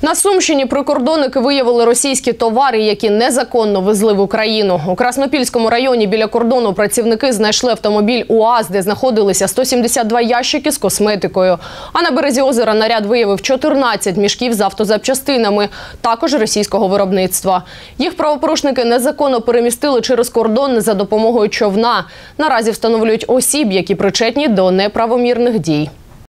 На Сумщині прикордонники виявили російські товари, які незаконно везли в Україну. У Краснопільському районі біля кордону працівники знайшли автомобіль УАЗ, де знаходилися 172 ящики з косметикою. А на березі озера наряд виявив 14 мішків з автозапчастинами, також російського виробництва. Їх правопорушники незаконно перемістили через кордон за допомогою човна. Наразі встановлюють осіб, які причетні до неправомірних дій.